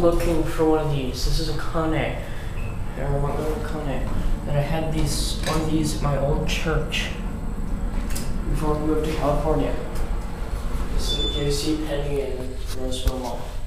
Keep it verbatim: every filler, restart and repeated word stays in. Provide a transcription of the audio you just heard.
looking for one of these. This is a Kone. I want a little Kone. That I had these one of these at my old church before we moved to California. This is J C Penney in Roseville Mall.